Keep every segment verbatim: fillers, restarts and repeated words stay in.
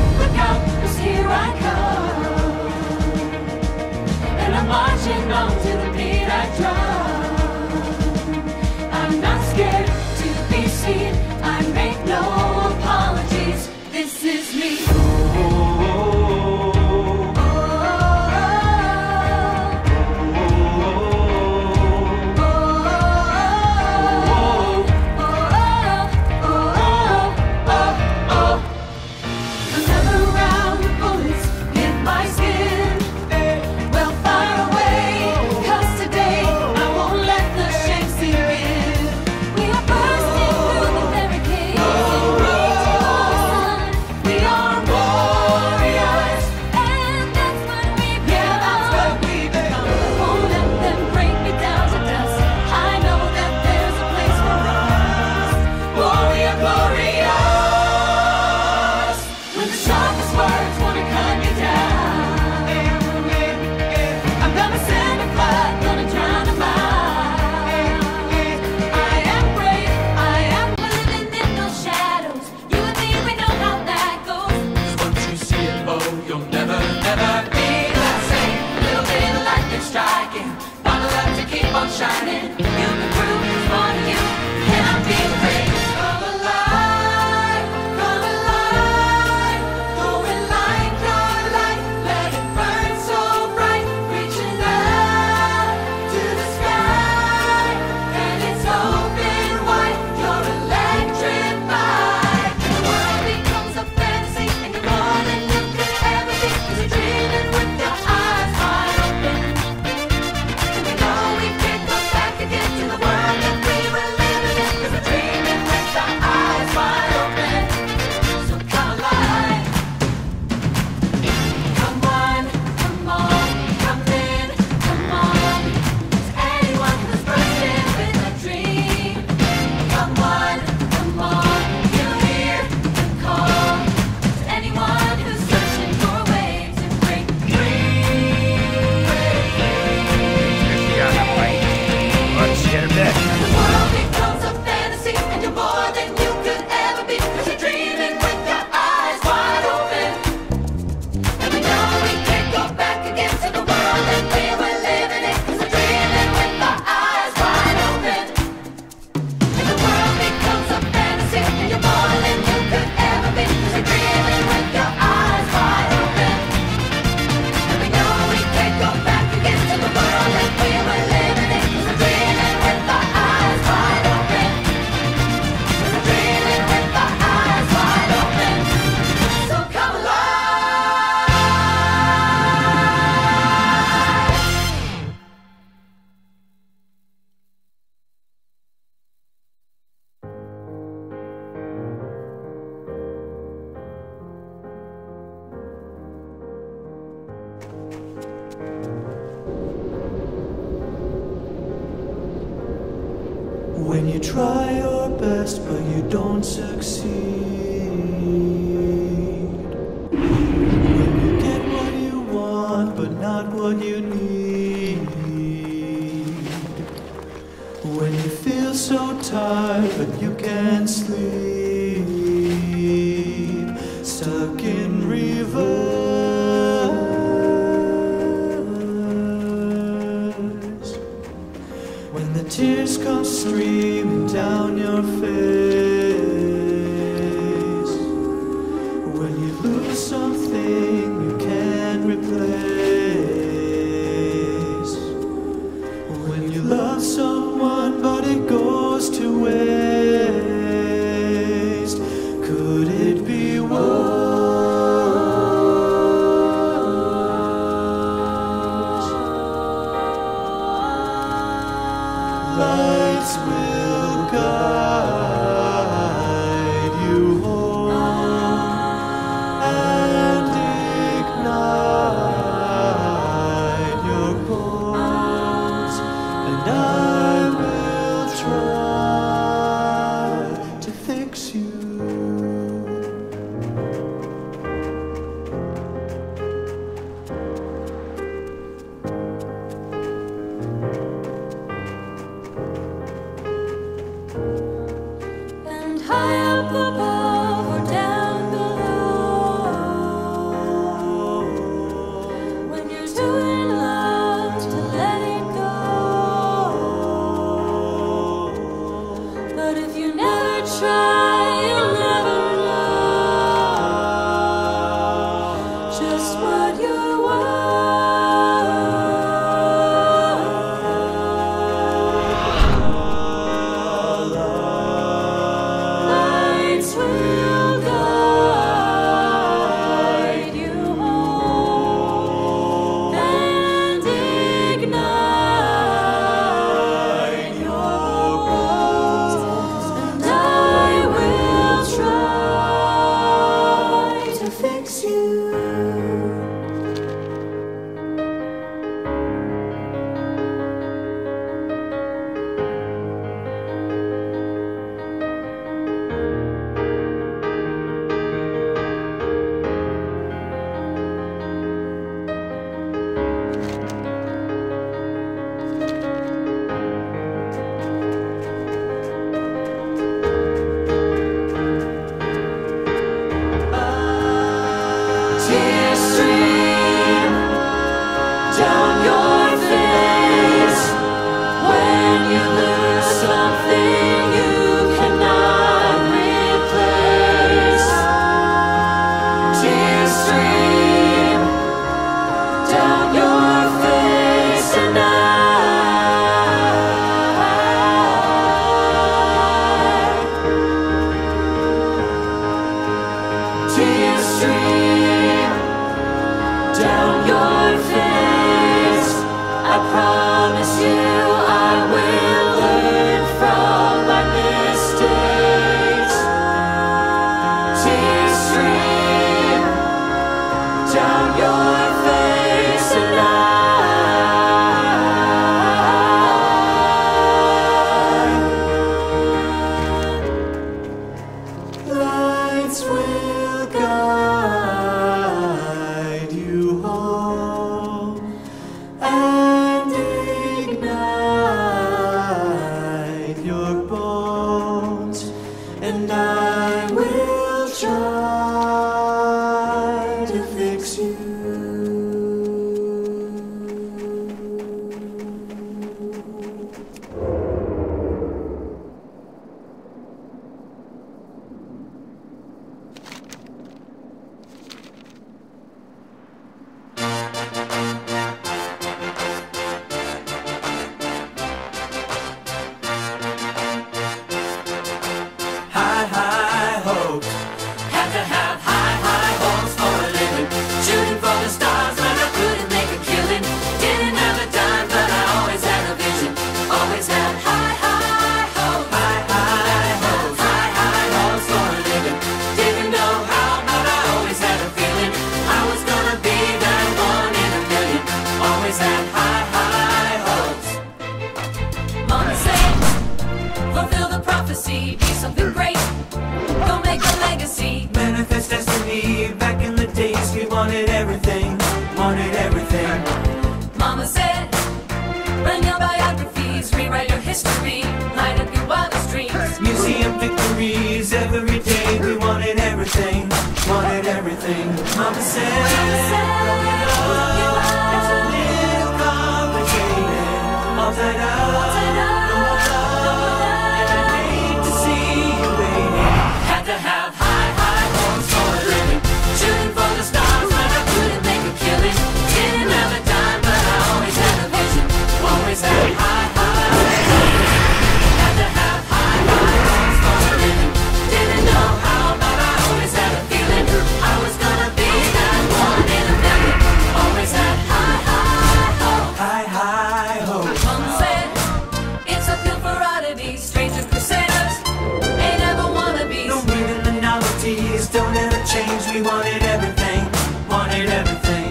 look out, 'cause here I come. And I'm marching on to the beat I drum. I'm not scared to be seen, I make no apologies. This is me. Shining, you can prove it's one of you, cannot be afraid. Come alive, come alive, going like your light, let it burn so bright, reaching out to the sky, and it's open wide, you're electrified. The world becomes a fantasy, and you're more than you could ever be, 'cause you're dreaming with your eyes wide open. And we know we can't go back again to the world that we were living in, 'cause we're dreaming with our eyes wide open. So come alive. Come on, come on, come in, come on. To anyone who's bursting with a dream. Come on, come on, you hear the call. To anyone who's searching for a way to break free. The world becomes a fantasy, and you're more than you could ever be, 'cause you're dreaming with your eyes wide open. And we know we can't go back again to the world that we were living in, 'cause we're dreaming with our eyes wide open. And the world becomes a fantasy, and you're more than you could ever be, 'cause you're dreaming with your eyes wide open. And we know we can't go back again to the world that we were living in, 'cause we're dreaming with our eyes wide open. 'Cause we're dreaming with our eyes wide open. So come alive. When you try your best but you don't succeed, when you get what you want but not what you need, when you feel so tired but you can't sleep, stuck in reverse, when the tears come streaming down your face, when you lose something you can't replace, when you love someone but it goes to waste, could it be worse? Lights will guide you home. Ignite you. Tears stream down your face when you lose something you cannot replace. Tears stream down your face, and I, tears stream down your face. I promise you I will learn from my mistakes. Tears stream down your face, and I, Lights will guide you home and ignite your bones, and I will try to fix you. High, high hopes. had to have high, high hopes for a living. Shooting for the stars, but I couldn't make a killing. Didn't have a dime, but I always had a vision. Always had high, high hopes. High, high hopes. High, high hopes for a living. Didn't know how, but I always had a feeling I was gonna be that one in a million. Always had high, high hopes. Mama said, fulfill the prophecy, be something great. Go make a legacy. Manifest destiny. Back in the days, we wanted everything, wanted everything. Mama said, run your biographies, rewrite your history, light up your wildest dreams. Museum victories every day. We wanted everything, wanted everything. Mama said, growing up, it's a little complicated. All tied up, no more love, and I hate to see you waiting. Had to have high, high hopes for a living. Shooting for the stars, but I couldn't make a killing. Didn't have a dime, but I always had a vision. Always had high, high hopes. Had to have high, high hopes for a living. Didn't know how, but I always had a feeling I was gonna be that one in a million. Always had high, high hopes. High, high hopes. Mama said, it's a pill for oddities, strangers, crusaders, ain't ever wannabes. No meaning the novelties, don't ever change. We wanted everything, wanted everything.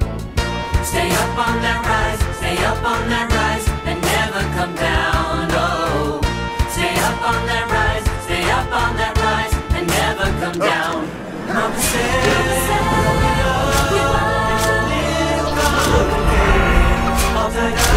Stay up on that rise, stay up on that rise, and never come down, oh. Stay up on that rise, stay up on that rise, and never come down. Mama said, growing up, it's a little complicated. All tied up,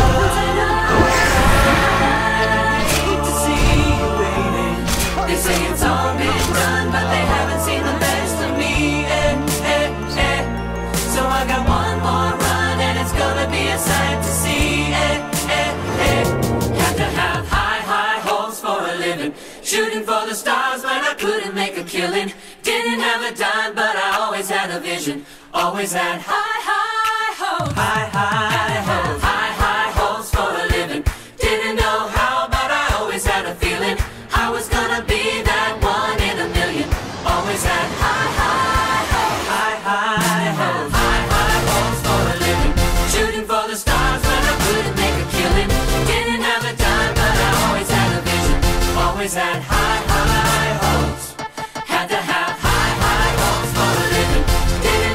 and I hate to see you waiting. They say it's all been done, but they haven't seen the best of me, eh, eh, eh. So I got one more run, and it's gonna be a sight to see, eh, eh, eh. Had to have high, high hopes for a living. Shooting for the stars, but I couldn't make a killing. Didn't have a dime, but I always had a vision. Always had high, high hopes. High, high hopes. High, high hopes for a living. Didn't know how, but I always had a feeling I was gonna be that one in a million. Always had high, high hopes. High, high hopes. High, high hopes for a living. Shooting for the stars, but I couldn't make a killing. Didn't have a dime, but I always had a vision. Always had high, high hopes. Had to have high, high hopes for a living. Didn't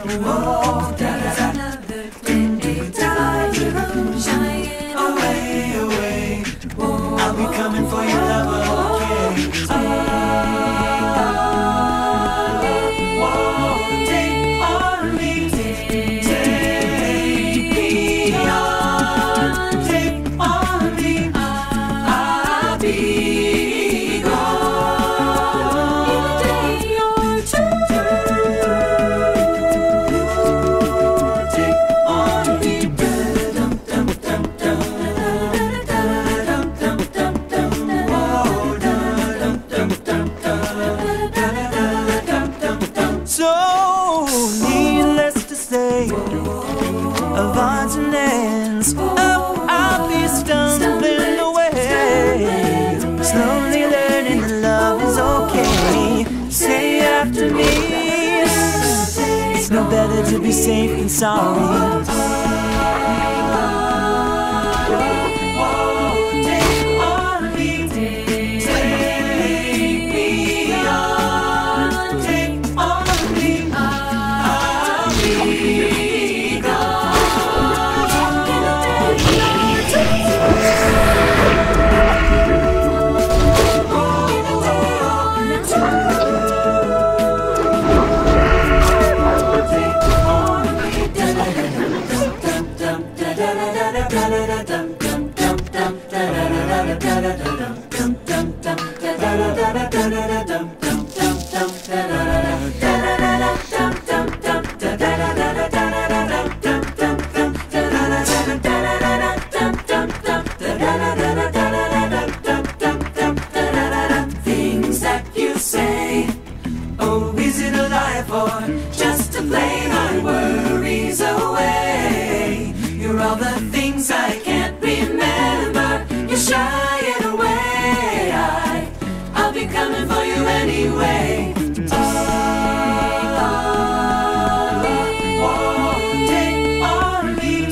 whoa, da da da. Another day to fly you home, shying Away, away, I'll be coming for your love, okay? Whoa, take on me, take me on, take on me, I'll be gone in a day or two. Take on me, dum dum dum dum, dum dum dum dum, oh, dum dum dum dum, dum dum dum. So needless to say, of odds and ends, oh, I'll be stumbling away, slowly learning that love is okay. Say after me, it's no better to be safe than sorry. Take on me, take me on, take on me, I'll be gone in a day or two. Take on me, dum dum dum dum da da da da da da dum dum dum dum da da da da da da da dum dum dum da da da da da da da dum dum dum dum da da da da dum dum dum da da da da da da dum dum dum da da da da da da dum dum dum da da da da da da dum dum dum da da da da. Things that you say, oh, is it a lie or just to play my worries away? You're all the things I can't remember. You're shying away. I, I'll be coming for you anyway. Take on me, whoa, take on me,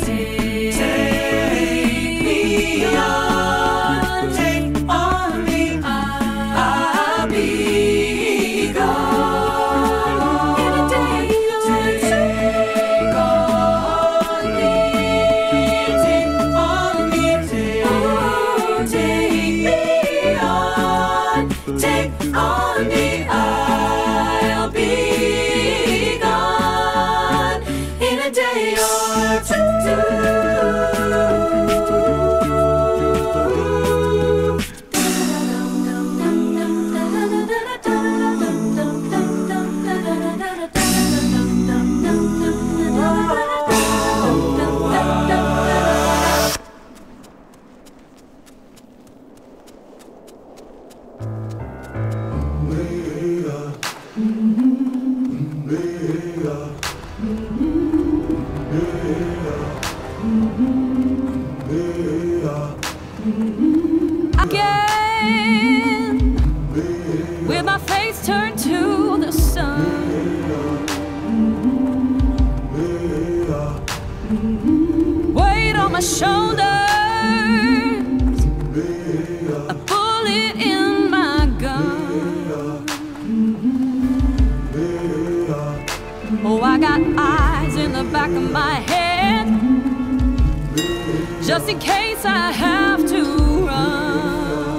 take me on, take on me, I'll be gone in a day or two. Take on me, take on me, take, oh, take me on, take on me, I'll be gone in a day or two. again, with my face turned to the sun. Weight on my shoulders, a bullet in my gun. Oh, I got eyes in the back of my head, just in case I have to run.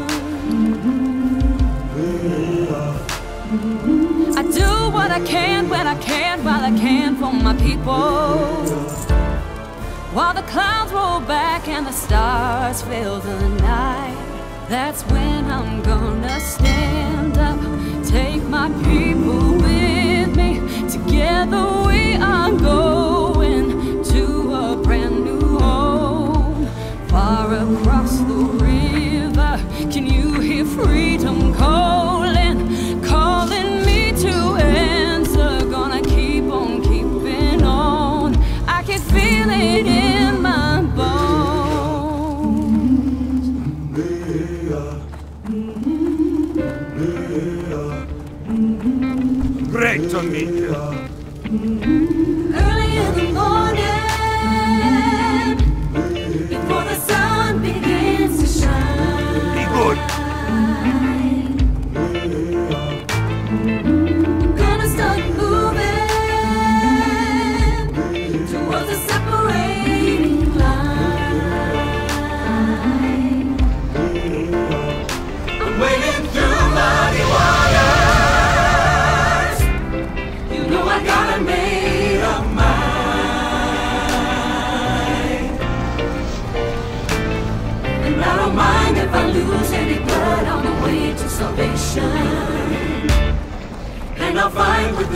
I do what I can when I can, while I can for my people. While the clouds roll back and the stars fill the night, that's when I'm gonna stand up, take my people with me. Together we are going to a brand new home, far across the river. Can you hear freedom calling, calling me to answer? Gonna keep on keeping on, I can feel it in my bones. Great to meet you. Early in the morning, before the sun begins to shine, Be good. gonna start moving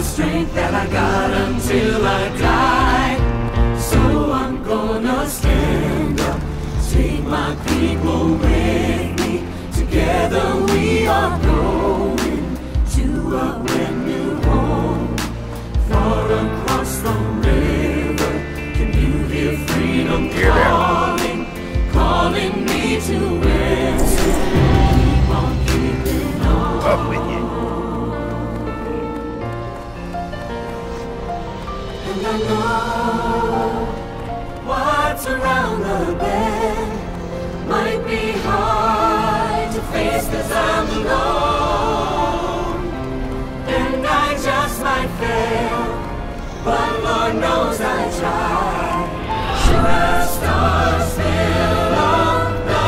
the strength that I got until I die. So I'm gonna stand up, take my people with me. Together we are going to a brand new home, far across the river. Can you hear freedom calling, calling me to answer? Keep on keeping on. Up with you. And I know what's around the bend might be hard to face, 'cause I'm alone, and I just might fail, but Lord knows I tried. Sure as stars fill up the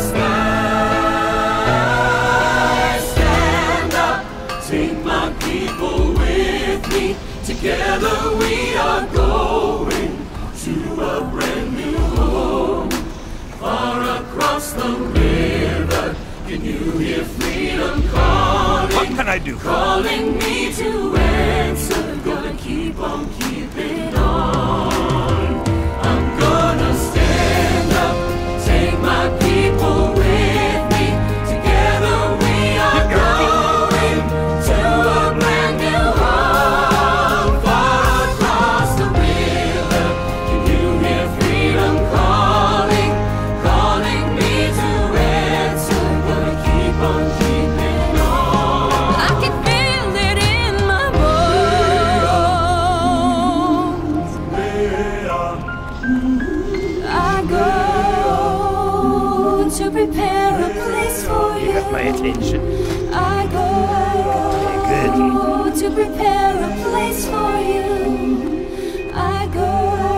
sky. Stand up, take my people with me. Together we are going to a brand new home, far across the river. Can you hear freedom calling? What can I do? Calling me to answer. Gonna keep on keeping on. I'm gonna stand up, take my people with me. Together we are going to a brand new home, far across the river. Can you hear freedom calling? Calling me to answer. Gonna keep on keeping on. I can feel it in my bones. I go to prepare a place for You you. got my attention. I go Good. to prepare a place for you. I go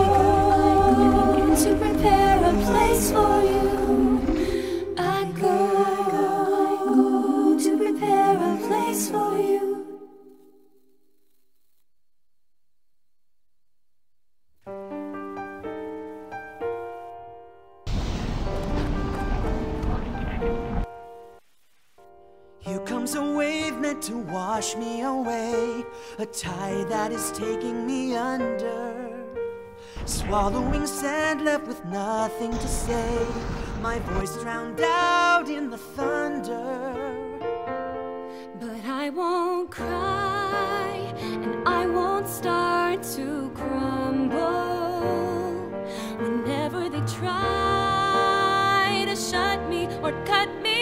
to prepare a place for you. I go to prepare a place for you. Here comes a wave meant to wash me away, a tide that is taking me under, swallowing sand left with nothing to say, my voice drowned out in the thunder. But I won't cry, and I won't start to crumble. Whenever they try to shut me or cut me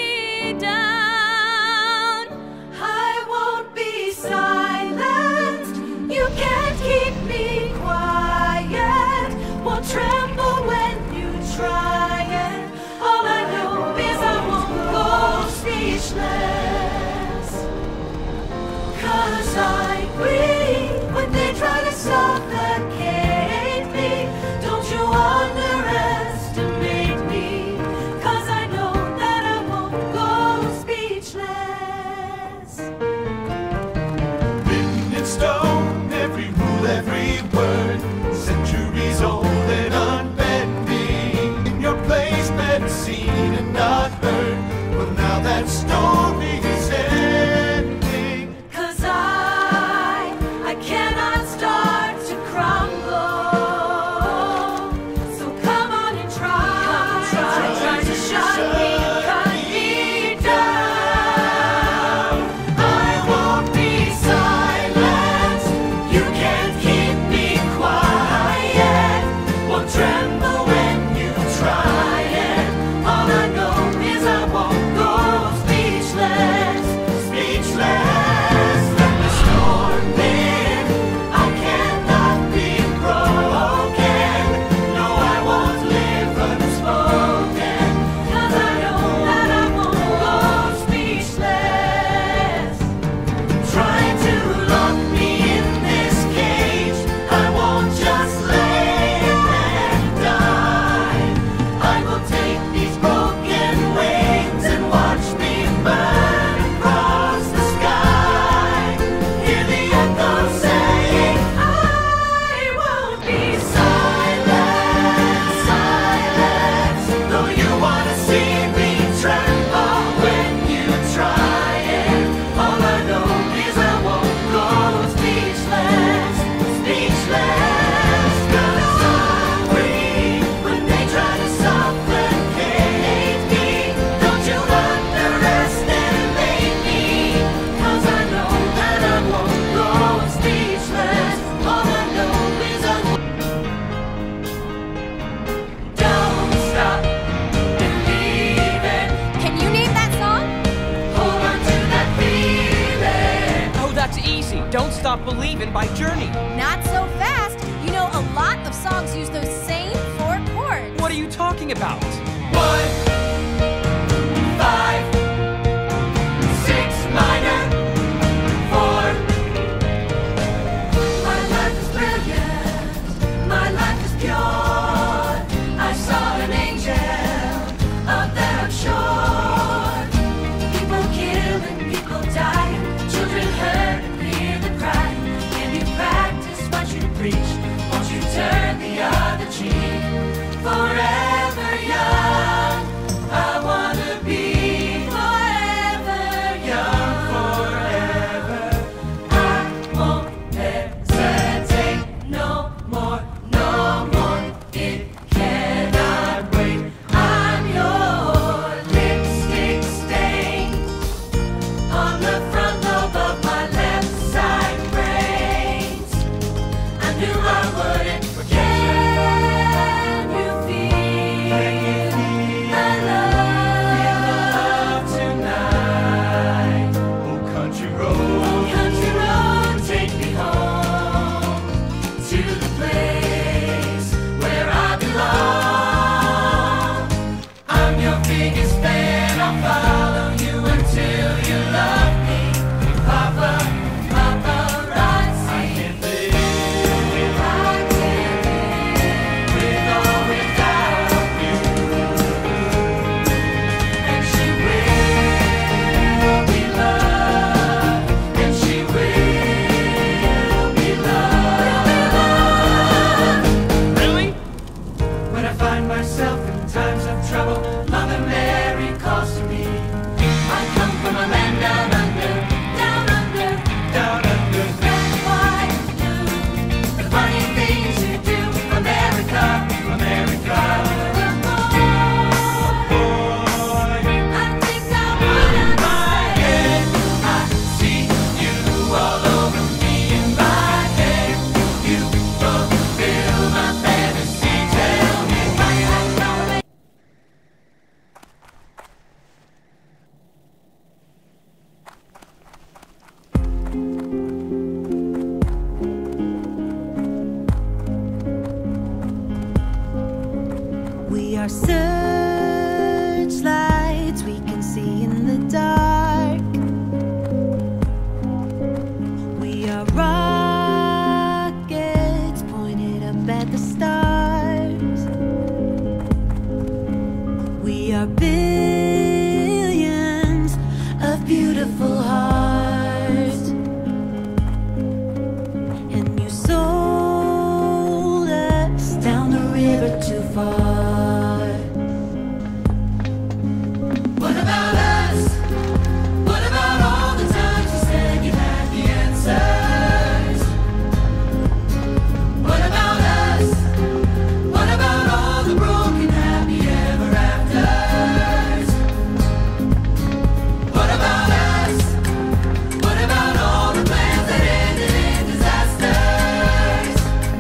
down, I won't be silent. You can't keep me quiet. Won't tremble when you try it. All I know is I won't go speechless. 'Cause I breathe when Given by Journey. Not so fast. You know, a lot of songs use those same four chords. What are you talking about? One, five, six minor, four. My life is brilliant, my life is pure. I saw an angel, of that I'm sure. People killing, people dying, children hurt and hear the cry. Can you practice what you preach? Won't you turn the other cheek? Forever young, I wanna be forever young. Forever. I won't hesitate no more, no more. It cannot wait. I'm your lipstick stain on the front lobe of my left side brains. I knew I wouldn't forget. Can you feel the love Tonight, oh country road. Country road, take me home to the place where I belong. I'm your biggest fan, I'll follow you until you love me. Papa, paparazzi. I can't live I can't live with or without you. And she will be loved, and she will be loved. Really? when I find myself in times of trouble. Mother Mary calls to me. I come from a land down under, down under. Down under That's why you do the funny things you do, America, America. Boy, I think I would my head, I see you all over me in my head. You fulfill my fantasy. Tell me why I know. We are searchlights we can see in the dark. We are rockets pointed up at the stars. We are billions of beautiful hearts. And you sold us down the river too far. What about us? What about all the times you said you had the answers? What about us? What about all the broken happy ever afters? What about us? What about all the plans that ended in disasters?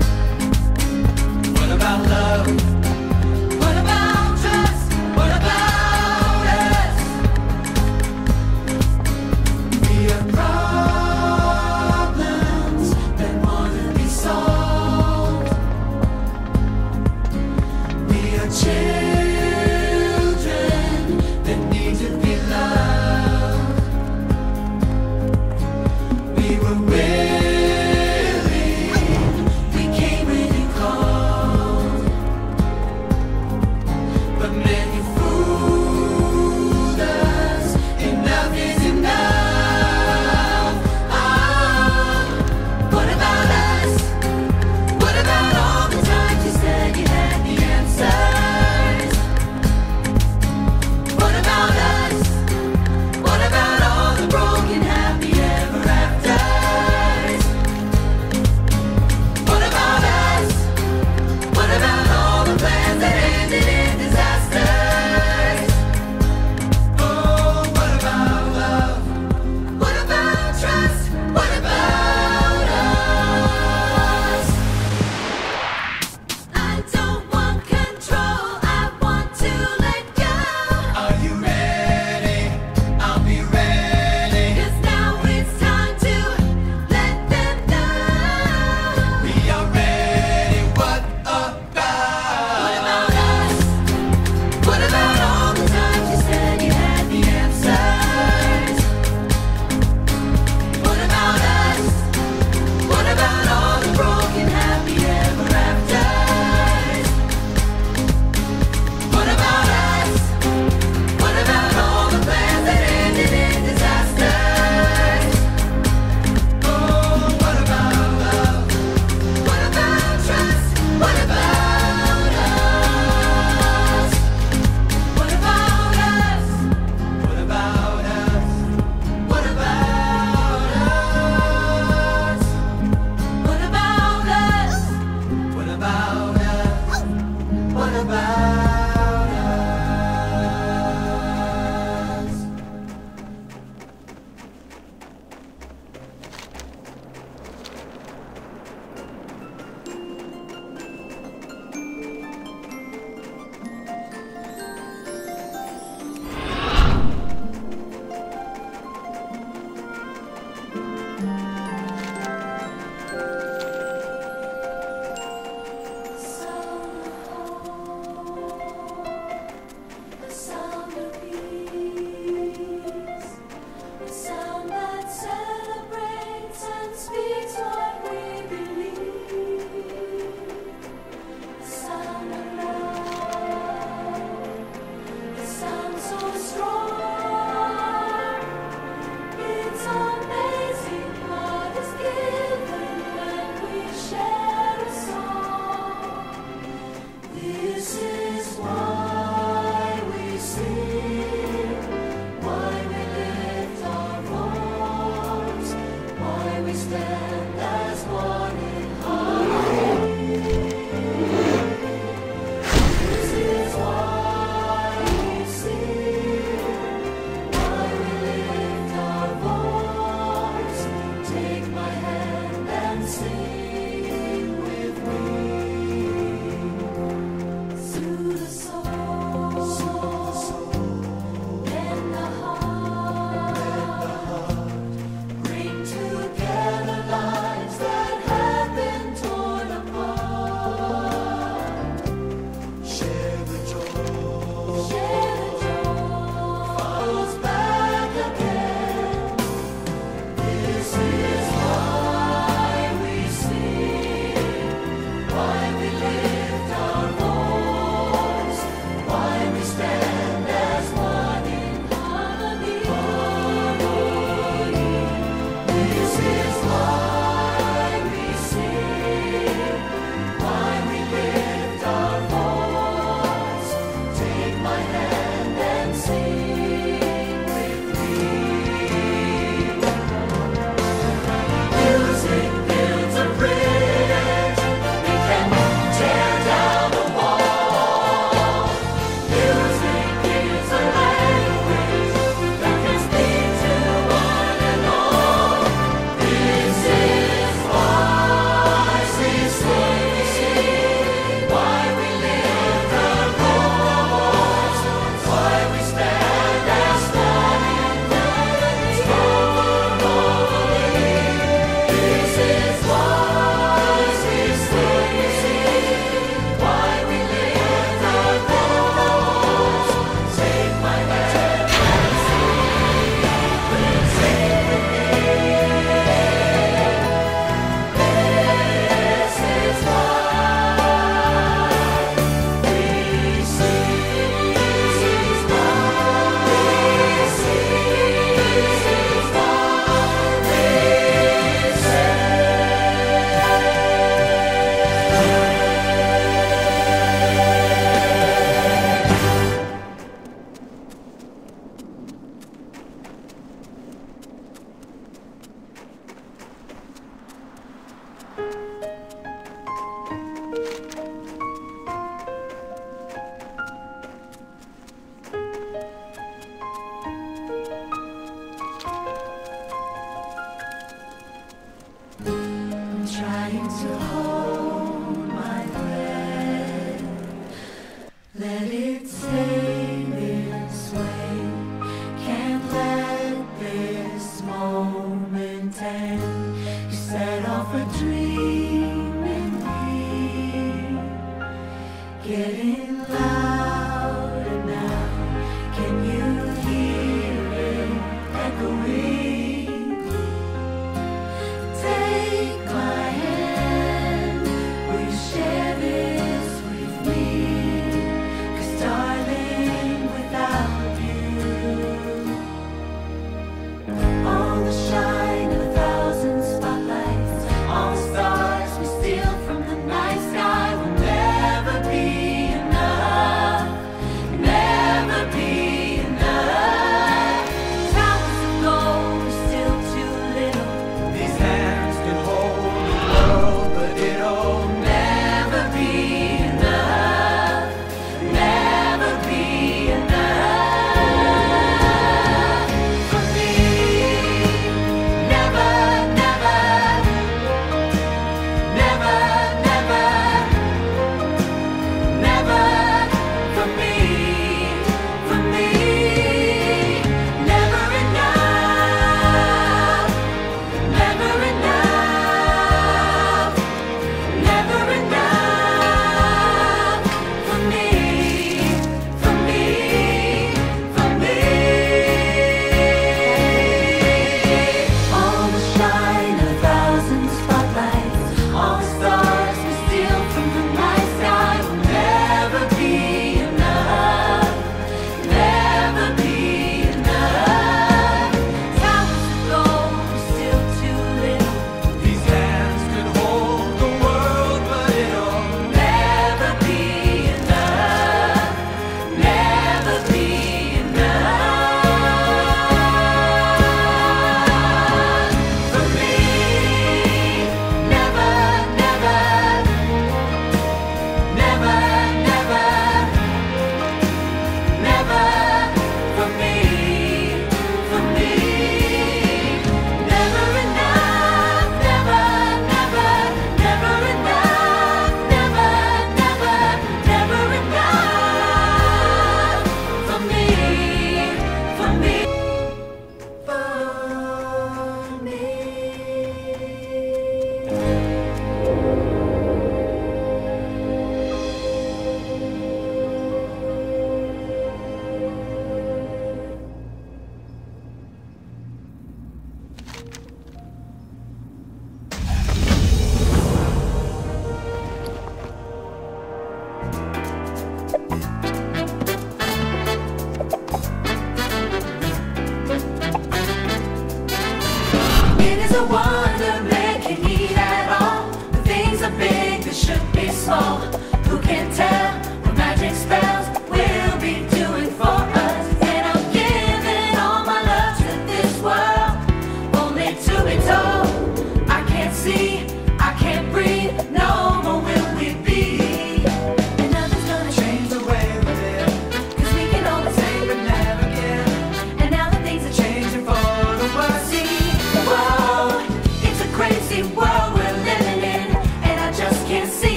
What about love? What about trust? What about us? We have problems that wanna be solved. We are children that need to be loved. We were willing, we came when you called. But man, you fooled us. Enough is enough. Ah, What about us? What about all the times you said you had the answers? getting louder now. Can you hear it echoing? Take my hand, will you share this with me? 'Cause darling, without you, all the shine of a thousand spotlights, all the stars we steal from the night sky will never be enough.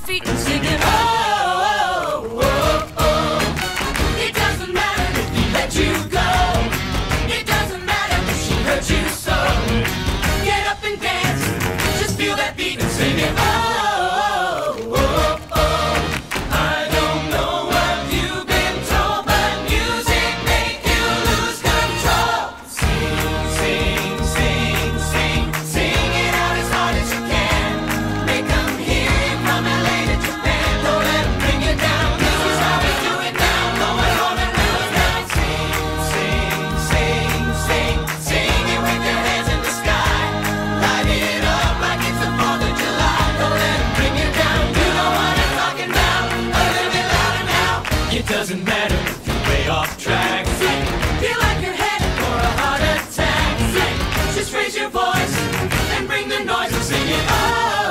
feet and singing, oh, oh, oh, oh. It doesn't matter if he let you go. It doesn't matter if she hurt you so. Get up and dance, just feel that beat and sing it, oh, oh, oh, oh. I don't know what you've been told, but music make you lose control. Sing, sing, sing, sing, sing it out as hard as you can. Make them hear it from L A to Japan. Don't let them bring you down. This is how we do it now. No one holding rules down. Sing, sing, sing, sing, sing it with your hands in the sky. Light it up like it's the fourth of July. Don't let them bring you down. You know what I'm talking about. A little bit louder now. It doesn't matter if you're way off track. Sing, feel like you're headed for a heart attack. Sing, just raise your voice and bring the noise and sing it. Oh,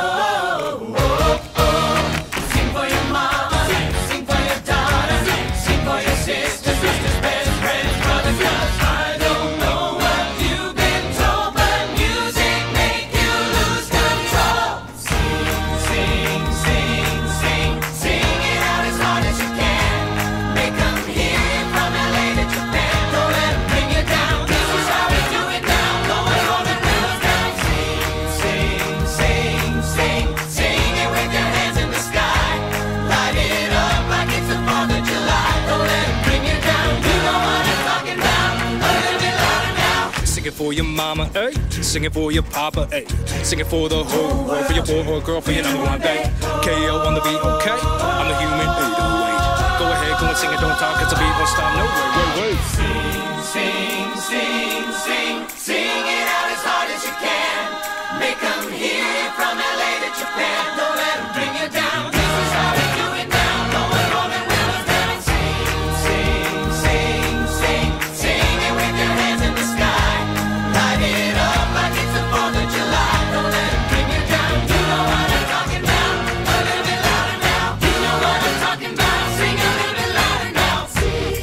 oh, oh, oh. Sing for your mama, sing, sing for your daughter, sing, sing for your sister, sisters, best friends, brothers, cause I don't know what you've been told, but music make you lose control. Sing, sing, sing, sing, sing it out as hard as you can. Make them hear it from L A to Japan. Don't let them bring you down. This is how we do it now. No one holding rules down. Sing, sing, sing, sing, sing it with your hands in the sky. Light it up like it's the fourth of July. Don't let them bring you down. You know what I'm talking about. A little bit louder now. Sing it for your mama, ayy. Sing it for your papa, ayy. Sing it for the whole world, for your boy or girl, for your number one babe. K O on the beat, okay? I'm the human eight oh eight. Go ahead, go and sing it, don't talk, cause the beat won't stop, no way, wait, wait. Sing, sing, sing, sing, sing it out as hard as you can. Make them hear it from L A to Japan. Don't let them bring you down. This is how we do it now. No one holding rules down. Sing, sing, sing, sing, sing it with your hands in the sky. Light it up like it's the fourth of July. Don't let them bring you down. You know what I'm talking about. A little bit louder now. You know what I'm talking about. Sing a little bit louder now. Sing,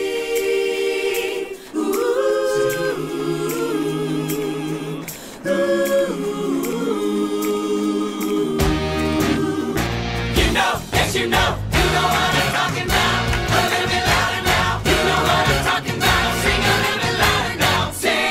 you know, yes you know, you know what I'm talking about. A little bit louder now. You know what I'm talking about. Sing a little bit louder now. Sing.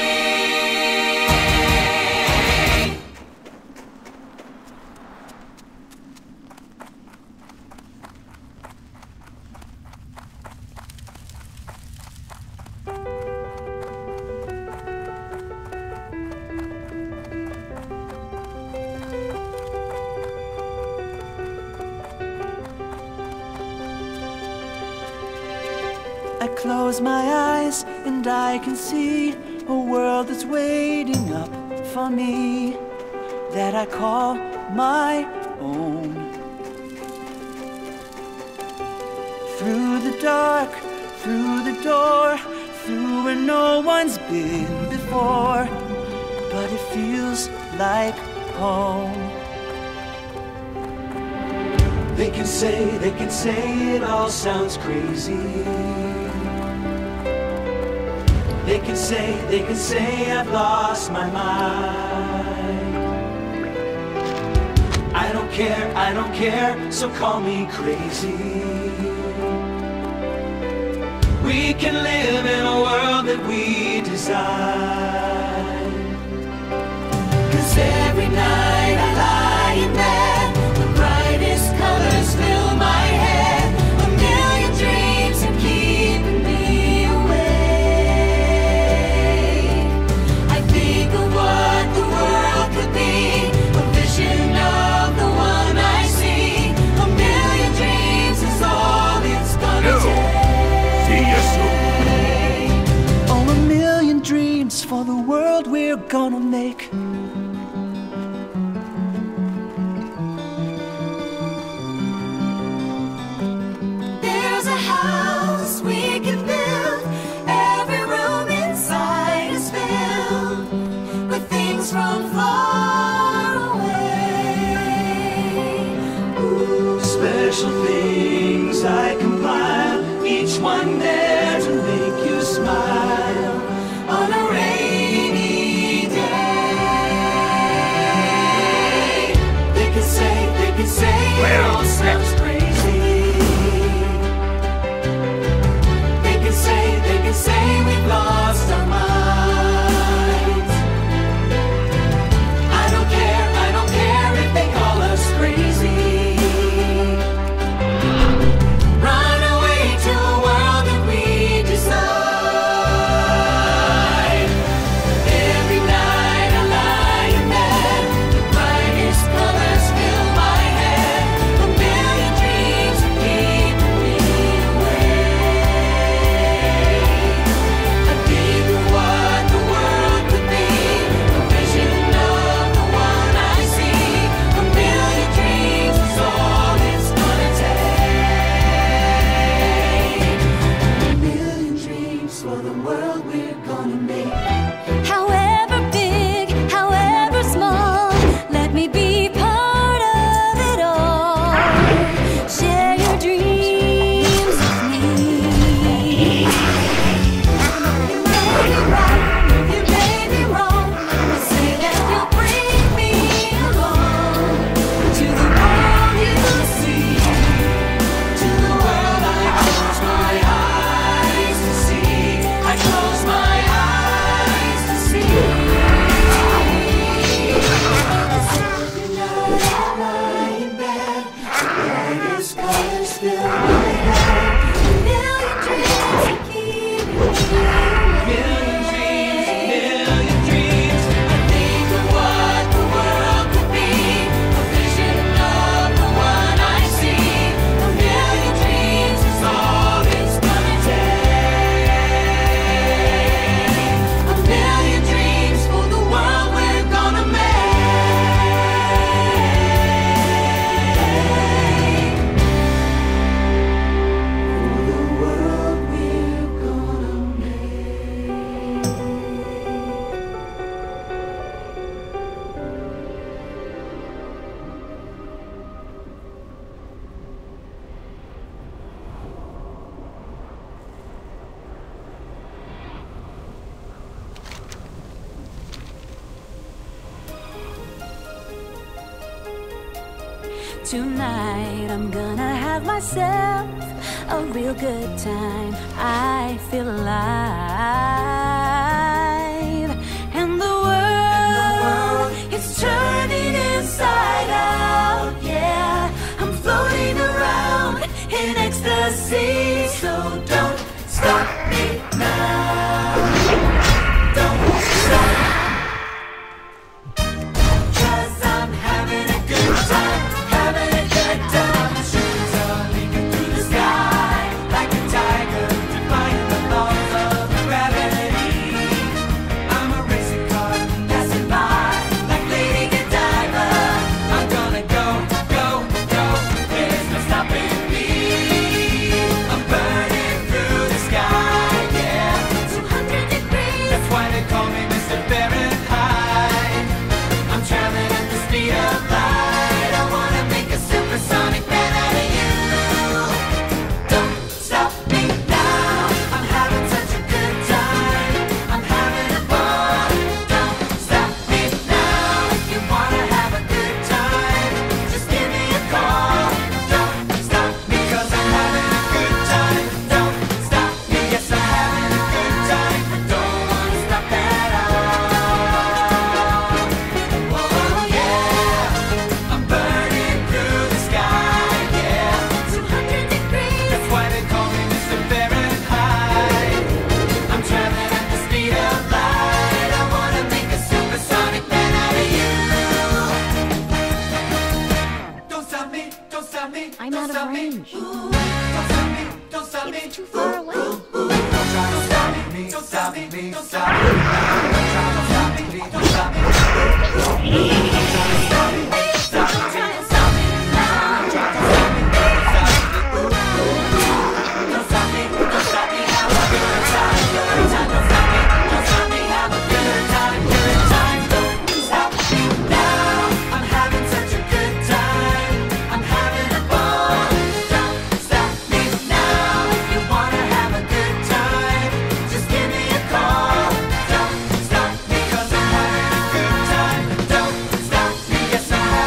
I close my eyes and I can see a world that's waiting up for me that I call my own. Through the dark, through the door, through where no one's been before, but it feels like home. They can say, they can say it all sounds crazy. They can say, they can say I've lost my mind. I don't care, I don't care, so call me crazy. We can live in a world that we design. 'Cause every night I lie in bed, the brightest colors fill my head. A million dreams are keeping me awake. I think of what the world could be, a vision of the one I see. A million dreams is all it's gonna take. Oh, a million dreams for the world we're gonna make. There's a house we can build. Every room inside is filled with things from far away. Ooh, special things I compile, each one there to make you smile on a rainy day. They can say, they can say We're all sex crazy. They can say, they can say we've lost our minds. I don't care, I don't care if they call us crazy. Run away to a world that we decide. Every night I lie in bed, the brightest colors fill my head. A million dreams are keeping me awake. I think of what the world could be, a vision of the one I see. A million dreams is all it's gonna take. A million dreams for the world we're gonna make. However big, however small, let me be part of it all. Share your dreams with me. You may be right, you may be wrong, but say that you'll bring me along to the world you see, To the world I close my eyes to see. I close my eyes to see. Every night I lie in bed, the brightest colors fill my head. a million dreams to keep me Million dreams, million dreams. I think of what the world could be, a vision of the one I see. A million dreams is all it's gonna take. A million dreams for the world we're gonna make. For the world we're gonna make. Tonight I'm gonna have myself a real good time. I feel alive, and the world is turning inside out. Yeah, I'm floating around in ecstasy. So don't stop me now. Don't stop. 'Cause I'm having a good time, having a good time. The shooters are leaping through the sky like a tiger, defying the laws of gravity. I'm a racing car passing by like Lady Godiva. I'm gonna go, go, go. There's no stopping me. I'm burning through the sky, yeah. two hundred degrees. That's why they call me Mister Fahrenheit. I'm traveling at the speed of light. I wanna make a supersonic man out of you. Don't stop me now. I'm having such a good time. I'm having a ball. Don't stop me now. If you wanna have a good time, just give me a call. Don't stop me 'cause I'm having a good time. Don't stop me. Yes, I'm having a good time. I don't wanna stop at all. Oh yeah, I'm burning through the sky, yeah. two hundred degrees. That's why they call me Mister Fahrenheit. I'm traveling at the speed of light. I wanna make a supersonic man out of you. Don't stop me, don't stop me. I'm don't out of stop me. range. Ooh, don't stop me, don't stop me. It's too far away. Don't try to stop me, don't stop me, don't stop me. Don't try to stop me, don't stop me. Don't try to stop me, stop me, stop me now. Don't try to stop me, stop me. Don't stop me, don't stop me, have a good time, good time. Don't stop me, don't stop me, have a good time, good time. Don't stop me now. I'm having such a good time. I'm having a ball. Don't stop me now. If you wanna have a good time, just give me a call. Don't stop me 'cause I'm having a good time. Don't stop me, yes I'm having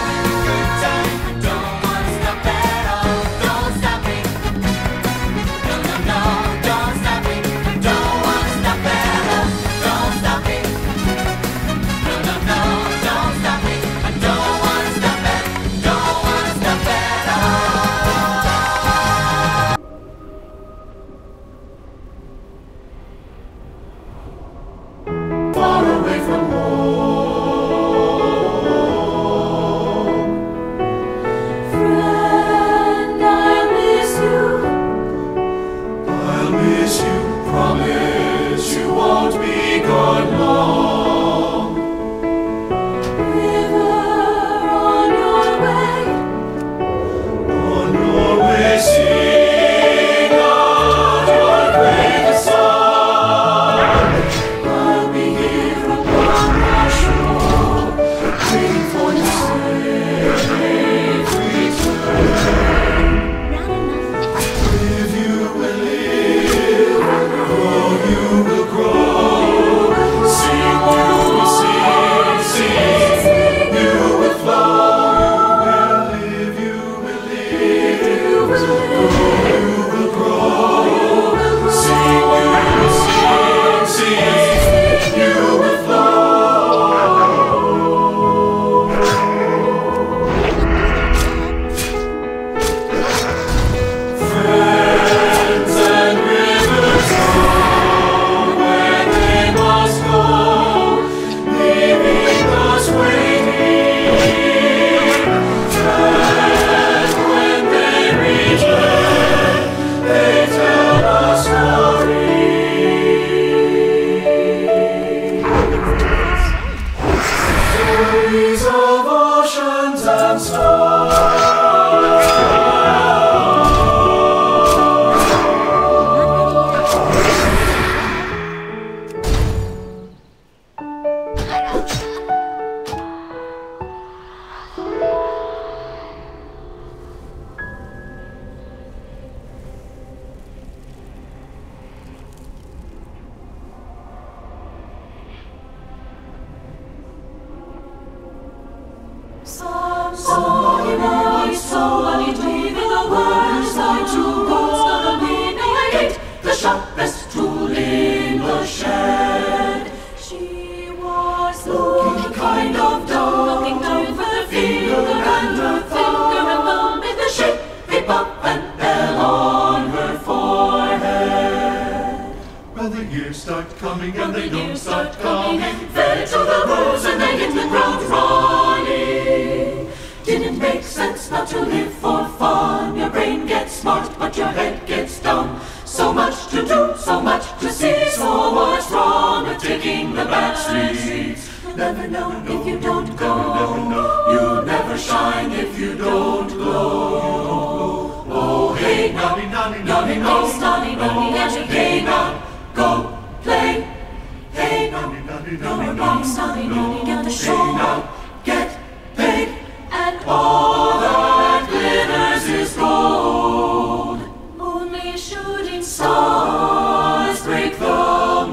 sharpest tool in the shed. She was looking kind of dumb, looking over the finger and her finger and thumb in the shape, hip up and L on her forehead. Well, the years start coming When and the they don't years start start coming coming. and fed to the rows and they hit the ground running. Didn't make sense not to live for fun. Your brain gets smart, but your head gets dumb. So much to do, so much to see. So what's wrong with taking the back streets? You'll never know if you don't go. You'll never shine if you don't glow. Oh, hey, Nonny, nonny, nonny, nonny, no, no. snotty, nonny, get your game out. Go play. Hey, Nonny, nonny, no, nonny, no, no. snotty, nonny, get the show now. Get paid. And all that glitters is gold. Only shooting stars break the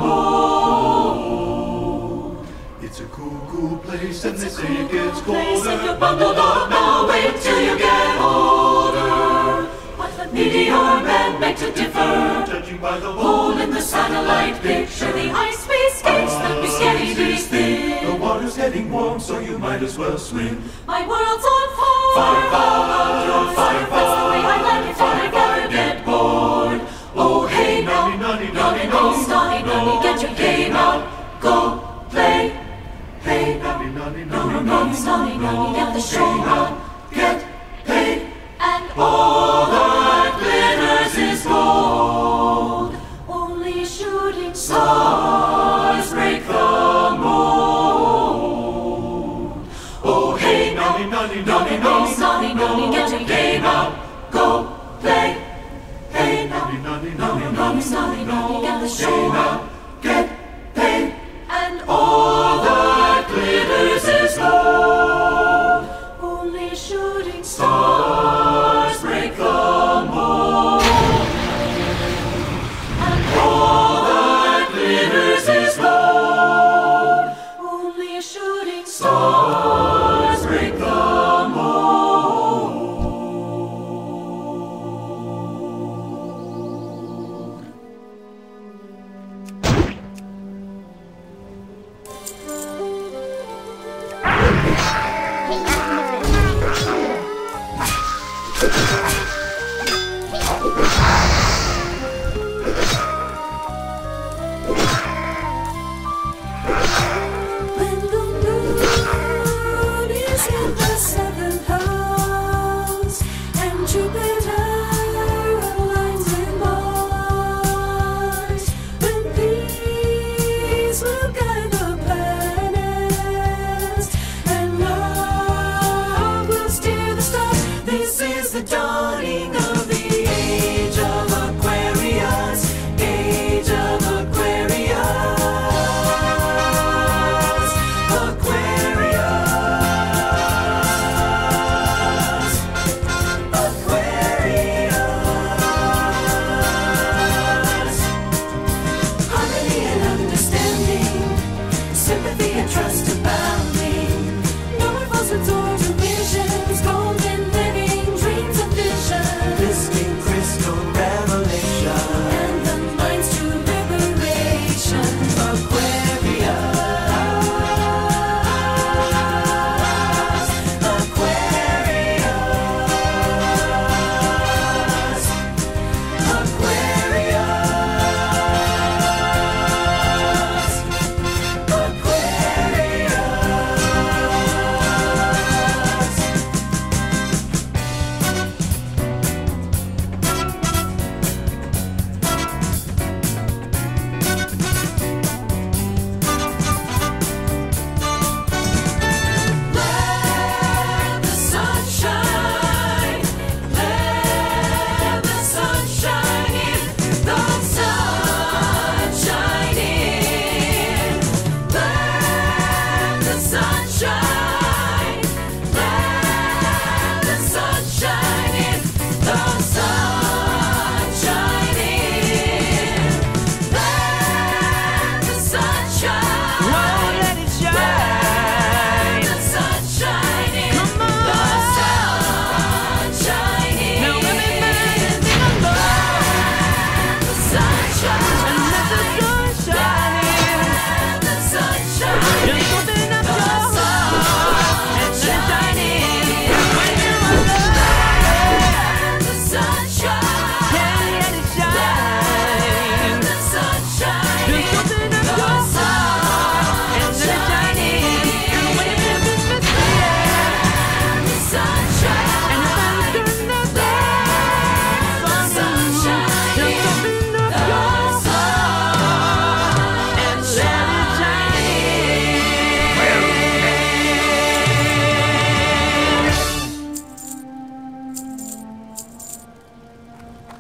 mold. It's a cool, cool place, and they It's a say cool, it gets cool place. If you're colder. bundled up now, wait till you get older. What the meteor men make to differ? Judging by the Hole in the satellite picture, the ice we skates, the biscuity these things. The water's getting warm, so you might as well swim. My world's on fire. Fire, fire, Your fire, that's the way I like it. I never get bored. Oh hey now, Nonny, nonny, nonny, nonny, no, snotty, nonny, get your game out. Go play. Hey now, Nonny, nonny, no, no, nonny, no, nonny, snotty, nonny, get the show on. Get paid. And all that glitters is gold. only shooting stars break the mold. Oh hey now, Nonny, nonny, nonny, nonny, no, nonny, snotty, nonny, get your game out. Go play. Hey now, Nonny, nonny, no, nonny, no, nonny, snotty, nonny, get the show Game on. out. Get paid. And all that glitters is gold. Only shooting stars break the mold. And all that glitters is gold. Only shooting stars break the mold. When the moon is in the seventh house and Jupiter aligns with Mars, then peace will guide the planets and love will steer the stars. This is the dawning of the age of Aquarius, age of Aquarius. Aquarius, Aquarius. Harmony and understanding, sympathy and trust abounding. No more falsehoods or divisions, golden living dreams and visions. This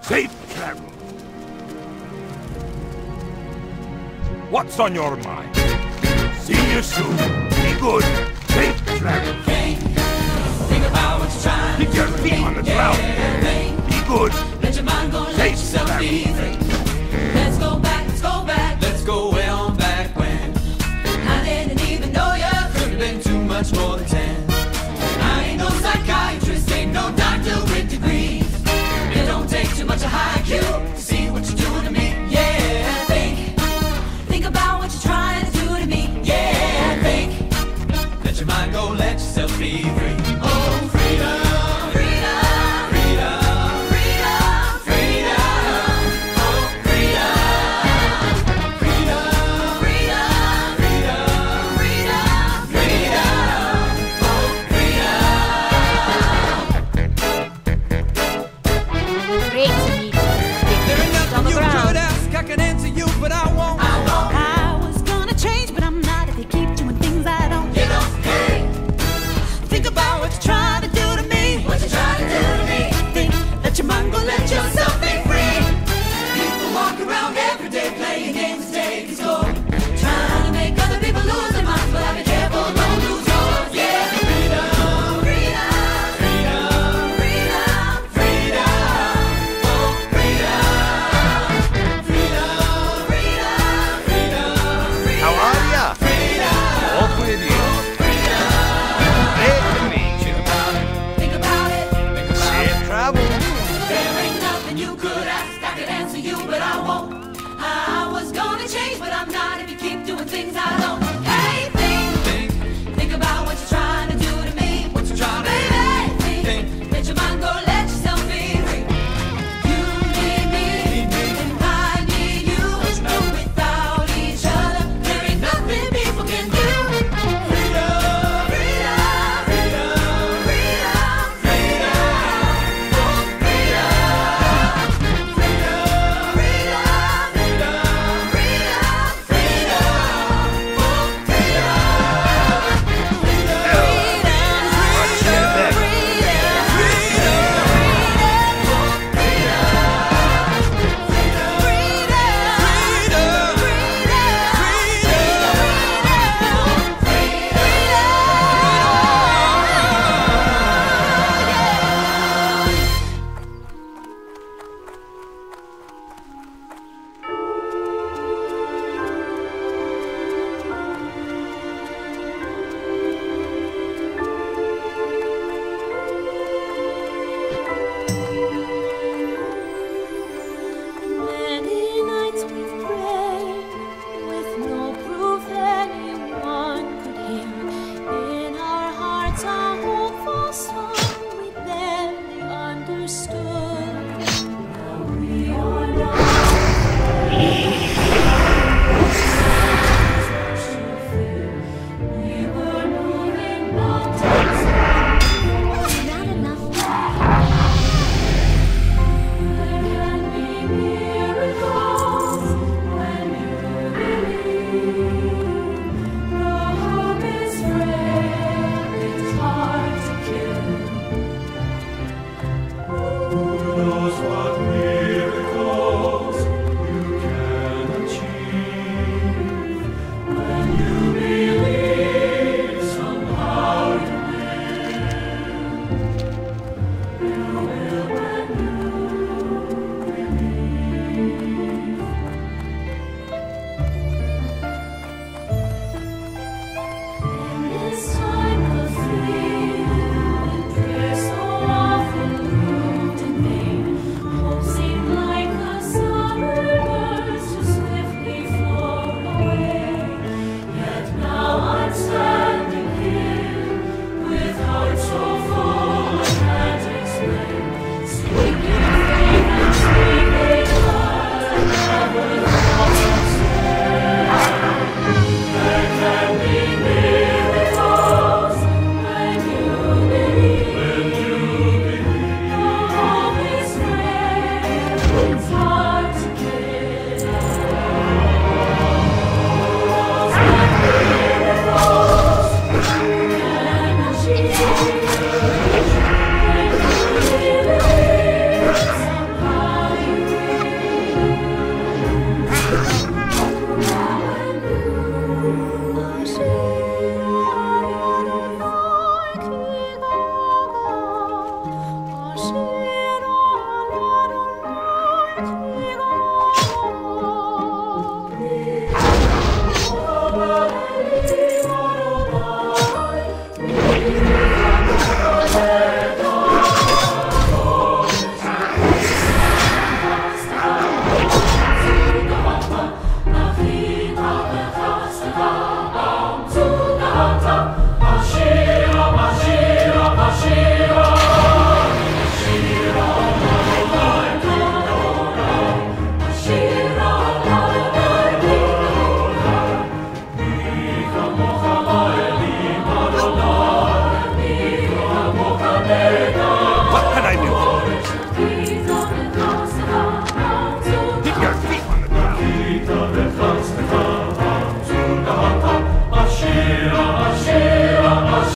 Safe travel. What's on your mind? See you soon. Be good. Safe travel. Think about what you're trying Keep your feet on the ground. Be good. Let your mind go and let Safe yourself travel. be.